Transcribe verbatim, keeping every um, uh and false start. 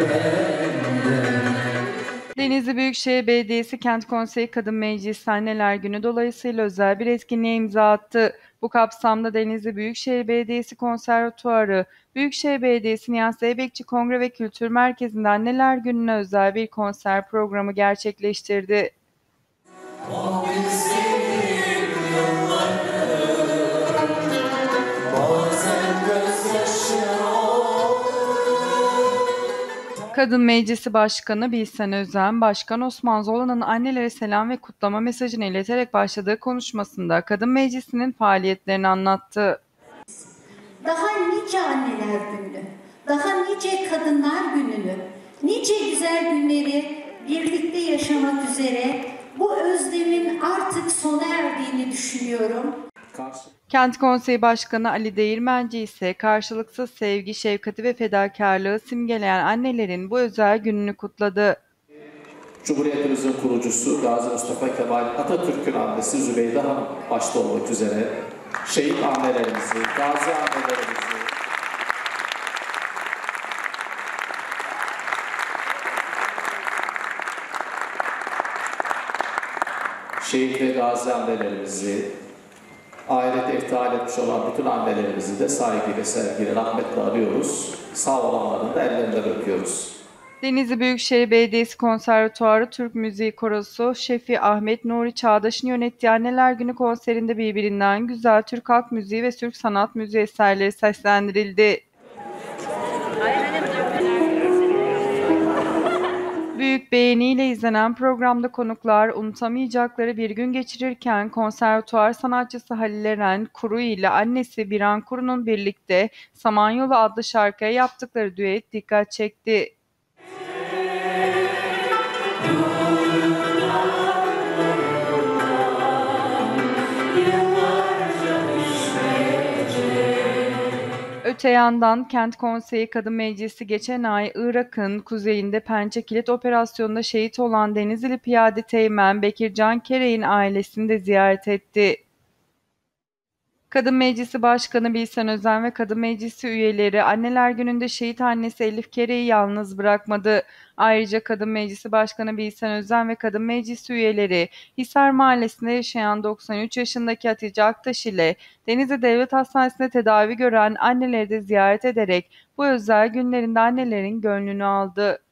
Denizli Büyükşehir Belediyesi Kent Konseyi Kadın Meclisi Anneler Günü dolayısıyla özel bir etkinliğe imza attı. Bu kapsamda Denizli Büyükşehir Belediyesi Konservatuarı, Büyükşehir Belediyesi Niyazi Zeybekçi Kongre ve Kültür Merkezi'nde Anneler Günü'ne özel bir konser programı gerçekleştirdi. Kadın Meclisi Başkanı Bilsen Özen, Başkan Osman Zola'nın annelere selam ve kutlama mesajını ileterek başladığı konuşmasında Kadın Meclisi'nin faaliyetlerini anlattı. Daha nice anneler gününü, daha nice kadınlar gününü, nice güzel günleri birlikte yaşamak üzere bu özlemin artık sona erdiğini düşünüyorum. Kent Konseyi Başkanı Ali Değirmenci ise karşılıksız sevgi, şefkati ve fedakarlığı simgeleyen annelerin bu özel gününü kutladı. Cumhuriyetimizin kurucusu Gazi Mustafa Kemal Atatürk'ün annesi Zübeyde Hanım başta olmak üzere şehit annelerimizi, gazi annelerimizi, şehit ve gazi annelerimizi, ahirete iftihar etmiş olan bütün annelerimizi de saygıyla, sevgiyle, rahmetle arıyoruz. Sağ olanların da ellerinden öpüyoruz. Denizli Büyükşehir Belediyesi Konservatuarı Türk Müziği Korosu Şefi Ahmet Nuri Çağdaş'ın yönettiği Anneler Günü konserinde birbirinden güzel Türk halk müziği ve Türk sanat müziği eserleri seslendirildi. Büyük beğeniyle izlenen programda konuklar unutamayacakları bir gün geçirirken konservatuar sanatçısı Halil Eren Kuru ile annesi Biran Kuru'nun birlikte Samanyolu adlı şarkıya yaptıkları düet dikkat çekti. Öte yandan Kent Konseyi Kadın Meclisi geçen ay Irak'ın kuzeyinde Pençekilit Operasyonu'nda şehit olan Denizli Piyade Teğmen Bekircan Kerey'in ailesini de ziyaret etti. Kadın Meclisi Başkanı Bilsen Özen ve Kadın Meclisi üyeleri Anneler Günü'nde şehit annesi Elif Kerey'i yalnız bırakmadı. Ayrıca Kadın Meclisi Başkanı Bilsen Özen ve Kadın Meclisi üyeleri Hisar Mahallesi'nde yaşayan doksan üç yaşındaki Hatice Aktaş ile Denizli Devlet Hastanesi'nde tedavi gören anneleri de ziyaret ederek bu özel günlerinde annelerin gönlünü aldı.